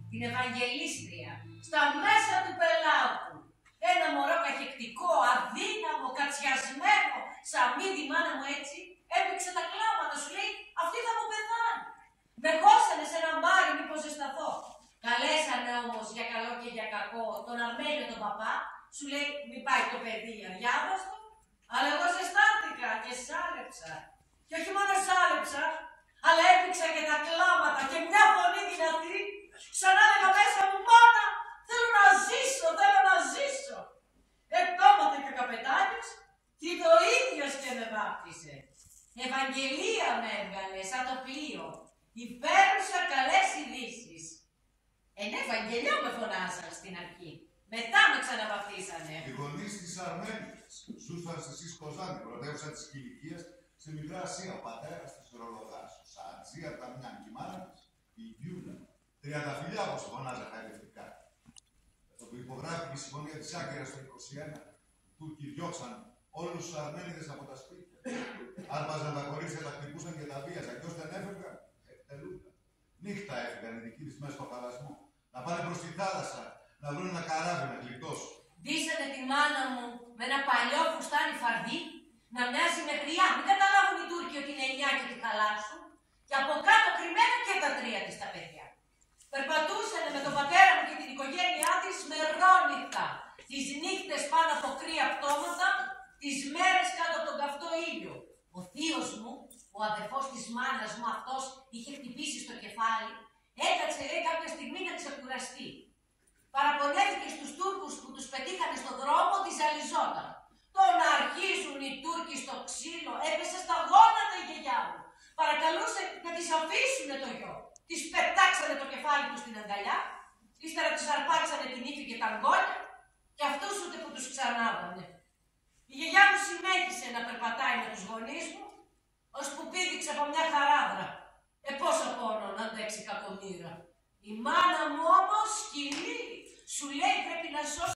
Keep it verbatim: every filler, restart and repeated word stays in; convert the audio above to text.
την Ευαγγελίστρια, στα μέσα του πελάτου. Ένα μωρό καχεκτικό, αδύναμο, κατσιασμένο, σαμί τη μάνα μου έτσι, έπαιξε τα κλάματα, σου λέει, αυτή θα μου πεθάνει. Με χώσανε σε ένα μπάρι, μήπως ζεσταθώ. Καλέσανε όμως για καλό και για κακό τον Αρμένιο τον παπά, σου λέει, μην πάει το παιδί αδιάβαστο, αλλά εγώ ζεστάθηκα και σάλεψα. Και όχι μόνο σάλεψα, αλλά έπαιξα και τα κλάματα και μια φωνή δυνατή, ξανά έλεγα μέσα μου, μάνα, θέλω να ζήσω, θέλω να ζήσω. Ετώμαθε και ο καπετάνιος και το ίδιος και με βάπτισε. Ευαγγελία με έβγαλε σαν το πλοίο, υπέρουσα καλές ειδήσεις. Εν Ευαγγελιό με φωνάσαν στην αρχή, μετά με ξαναβαπτίσανε. Οι γονείς της Αρμένιας ζούσαν στη Σισκοζάνη, πρωτεύουσα της Κιλικίας, στη Μικρά Ασία, ο πατέρας της Ρολογάς, ο Σαατζία Ταμιάν και η μάνα της, η Γιούλα. Τριανταφυλλιά όπως φωνάζα χαϊδευτικά. Το που υπογράφηκε η συμφωνία της Άγκυρας το είκοσι ένα, οι Τούρκοι διώξαν όλους τους Αρμένιδες από τα σπίτια. Άρπαζαν τα κορίτσια, τα χτυπούσαν και τα βίαζαν. Και όσοι δεν έφευγαν, εκτελούνταν. Νύχτα έφυγαν οι δικοί της μέσα στο χαλασμό. Να πάνε προς τη θάλασσα, να βρουν ένα καράβι να γλιτώσουν. Ντύσανε τη μάνα μου με ένα παλιό φουστάνι φαρδί, να μοιάζει με γριά. Μην καταλάβουν οι Τούρκοι ότι είναι εννιά και τη χαλάσουν. Και από κάτω κρυμμένα και τα τρία της τα παιδιά. Περπατούσανε με τον πατέρα μου και την οικογένειά της μερόνυχτα. Τις νύχτες πάνω από κρύα πτώματα, τις μέρες κάτω από τον καυτό ήλιο. Ο θείος μου, ο αδερφός της μάνας μου, αυτός είχε χτυπήσει στο κεφάλι, έκατσε λέει κάποια στιγμή να ξεκουραστεί. Παραπονέθηκε στους Τούρκους που τους πετύχανε στον δρόμο, τη ζαλιζόταν. Το να αρχίζουν οι Τούρκοι στο ξύλο, έπεσε στα γόνατα η γιαγιά μου. Παρακαλούσε να τις αφήσουνε το γιο. Τις πετάξανε το κεφάλι του στην αγκαλιά, ύστερα τους αρπάξανε την ύφη και τα αγκόνια, και αυτούς ούτε που τους ξανάβανε. Η γιαγιά μου συνέχισε να περπατάει με τους γονείς μου, ώσπου πήδηξε από μια χαράδρα. Ε, πόσο πόνο να αντέξει κακομοίρα. Η μάνα μου όμως, σκυλή, σου λέει πρέπει να σώσει.